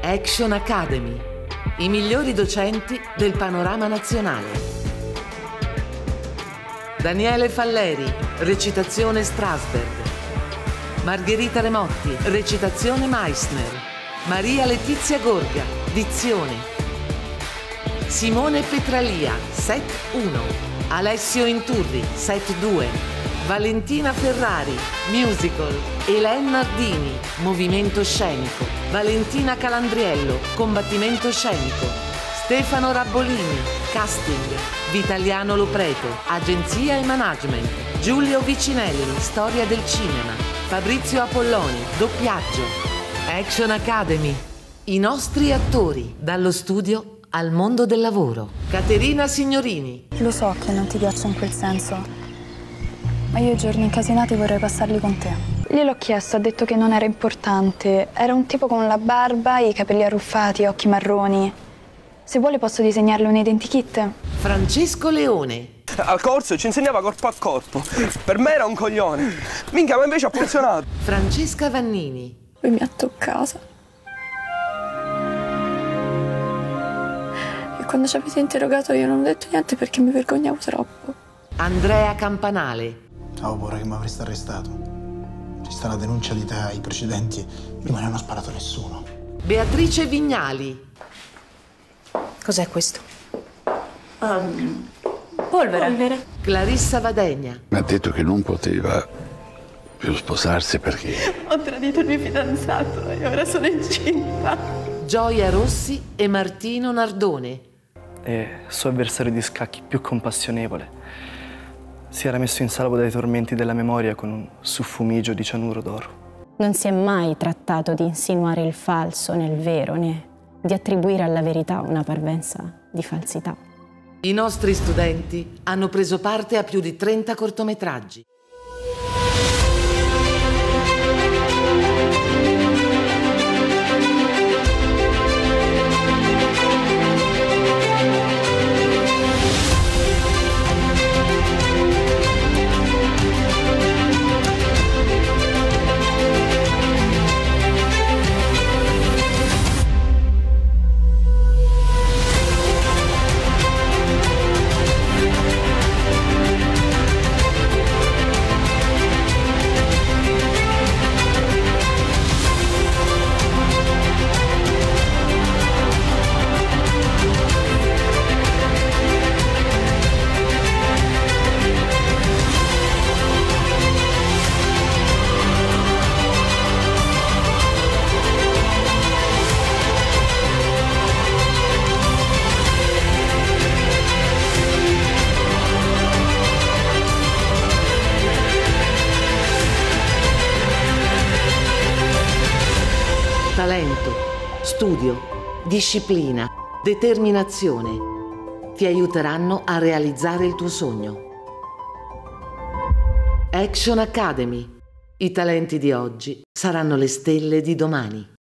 Action Academy, i migliori docenti del panorama nazionale. Daniele Falleri, recitazione Strasberg. Margherita Remotti, recitazione Meissner. Maria Letizia Gorga, dizione. Simone Petralia, set 1. Alessio Inturri, set 2. Valentina Ferrari, musical. Hélène Nardini, movimento scenico. Valentina Calandriello, combattimento scenico. Stefano Rabbolini, casting. Vitaliano Lopreto, agenzia e management. Giulio Vicinelli, storia del cinema. Fabrizio Apolloni, doppiaggio. Action Academy, i nostri attori, dallo studio al mondo del lavoro. Caterina Signorini. Lo so che non ti piaccio in quel senso, ma io i giorni incasinati vorrei passarli con te. Gliel'ho chiesto, ha detto che non era importante. Era un tipo con la barba, i capelli arruffati, occhi marroni. Se vuole posso disegnarle un identikit. Francesco Leone. Al corso ci insegnava corpo a corpo. Per me era un coglione. Minchia, ma invece ha funzionato. Francesca Vannini. Lui mi ha toccata. E quando ci avete interrogato io non ho detto niente perché mi vergognavo troppo. Andrea Campanale. Avevo paura che mi avreste arrestato. Ci sta la denuncia di te ai precedenti. Prima non hanno sparato nessuno. Beatrice Vignali. Cos'è questo? Polvere. Clarissa Vadegna. Mi ha detto che non poteva più sposarsi perché... Ho tradito il mio fidanzato e ora sono incinta. Gioia Rossi e Martino Nardone. È suo avversario di scacchi più compassionevole. Si era messo in salvo dai tormenti della memoria con un suffumigio di cianuro d'oro. Non si è mai trattato di insinuare il falso nel vero, né di attribuire alla verità una parvenza di falsità. I nostri studenti hanno preso parte a più di 30 cortometraggi. Talento, studio, disciplina, determinazione ti aiuteranno a realizzare il tuo sogno. Action Academy. I talenti di oggi saranno le stelle di domani.